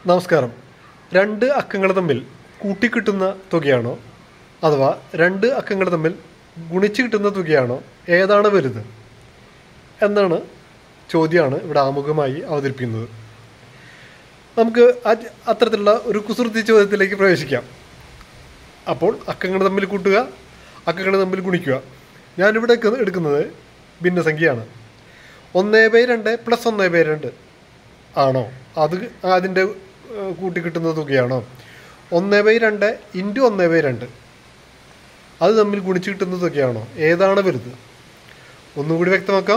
നമസ്കാരം. രണ്ട് അക്കങ്ങൾ തമ്മിൽ കൂട്ടിക്കിട്ടുന്ന തുകയാണോ അഥവാ രണ്ട് അക്കങ്ങൾ തമ്മിൽ ഗുണിച്ച് കിട്ടുന്ന തുകയാണോ ഏതാണ് വലുത് എന്നാണ് ചോദ്യമാണ് ഇവിടെ ആമുഖമായി അവതരിപ്പിക്കുന്നത്. നമുക്ക് അത്തരത്തിലുള്ള ഒരു കുസൃതി ചോദ്യത്തിലേക്ക് പ്രവേശിക്കാം. അപ്പോൾ അക്കങ്ങൾ തമ്മിൽ കൂട്ടുക, അക്കങ്ങൾ തമ്മിൽ ഗുണിക്കുക. ഞാനിവിടെ എടുക്കുന്നത് ഭിന്നസംഖ്യയാണ്. 1/2 + 1/2 ആണോ അത് അതിൻ്റെ കൂട്ടിക്കിട്ടുന്ന തുകയാണോ? 1/2 × 1/2 അത് തമ്മിൽ ഗുണിച്ച് കിട്ടുന്ന തുകയാണോ? ഏതാണ് വലുത്? ഒന്നുകൂടി വ്യക്തമാക്കാം.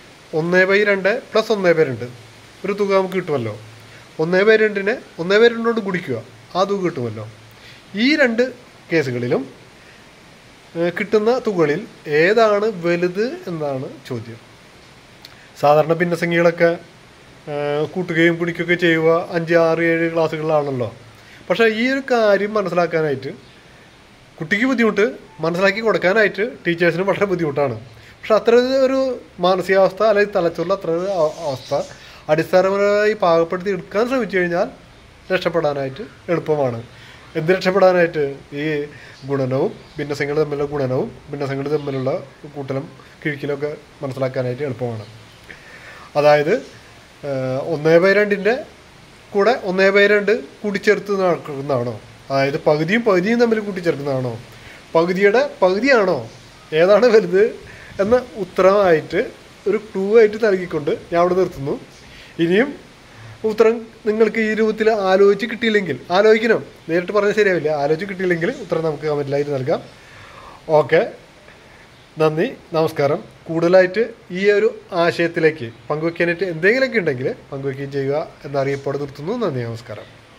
1/2 + 1/2 ഒരു തുക നമുക്ക് കിട്ടുമല്ലോ. 1/2നെ 1/2 കൊണ്ട് ഗുണിക്കുക, ആ തുക കിട്ടുമല്ലോ. ഈ രണ്ട് കേസുകളിലും കിട്ടുന്ന തുകകളിൽ ഏതാണ് വലുത് എന്നാണ് ചോദ്യം. സാധാരണ ഭിന്നസംഖ്യകളൊക്കെ കൂട്ടുകയും ഗുണിക്കുകയൊക്കെ ചെയ്യുക 5, 6, 7 ക്ലാസ്സുകളിലാണല്ലോ. പക്ഷേ ഈ ഒരു കാര്യം മനസ്സിലാക്കാനായിട്ട് കുട്ടിക്ക് ബുദ്ധിമുട്ട്, മനസ്സിലാക്കി കൊടുക്കാനായിട്ട് ടീച്ചേഴ്സിന് വളരെ ബുദ്ധിമുട്ടാണ്. പക്ഷെ അത്ര ഒരു മാനസികാവസ്ഥ അല്ലെങ്കിൽ തലച്ചോറിൽ അത്ര ഒരു അവസ്ഥ അടിസ്ഥാനപരമായി പാകപ്പെടുത്തി എടുക്കാൻ ശ്രമിച്ചു കഴിഞ്ഞാൽ രക്ഷപ്പെടാനായിട്ട് എളുപ്പമാണ്. എന്ത് രക്ഷപ്പെടാനായിട്ട്? ഈ ഗുണനവും ഭിന്നസംഖ്യകൾ തമ്മിലുള്ള ഗുണനവും ഭിന്നസംഖ്യകൾ തമ്മിലുള്ള കൂട്ടലും കിഴിക്കലൊക്കെ മനസ്സിലാക്കാനായിട്ട് എളുപ്പമാണ്. അതായത് 1/2ൻ്റെ കൂടെ 1/2 കൂട്ടിച്ചേർത്ത് നടക്കുന്നതാണോ? അതായത് പകുതിയും തമ്മിൽ കൂട്ടിച്ചേർക്കുന്നതാണോ? പകുതിയുടെ പകുതിയാണോ? ഏതാണ് വലുത് എന്ന ഉത്തരമായിട്ട് ഒരു ക്ലൂ ആയിട്ട് നൽകിക്കൊണ്ട് ഞാൻ അവിടെ നിർത്തുന്നു. ഇനിയും ഉത്തരം നിങ്ങൾക്ക് ഈ രൂപത്തിൽ ആലോചിച്ച് കിട്ടിയില്ലെങ്കിൽ, ആലോചിക്കണം, നേരിട്ട് പറഞ്ഞാൽ ശരിയാവില്ല, ആലോചിച്ച് കിട്ടിയില്ലെങ്കിൽ ഉത്തരം നമുക്ക് കമൻറ്റിലായിട്ട് നൽകാം. ഓക്കെ, നന്ദി, നമസ്കാരം. കൂടുതലായിട്ട് ഈ ഒരു ആശയത്തിലേക്ക് പങ്കുവയ്ക്കാനായിട്ട് എന്തെങ്കിലുമൊക്കെ ഉണ്ടെങ്കിൽ പങ്കുവയ്ക്കുകയും ചെയ്യുക എന്നറിയപ്പോടെ നിർത്തുന്നു. നന്ദി, നമസ്കാരം.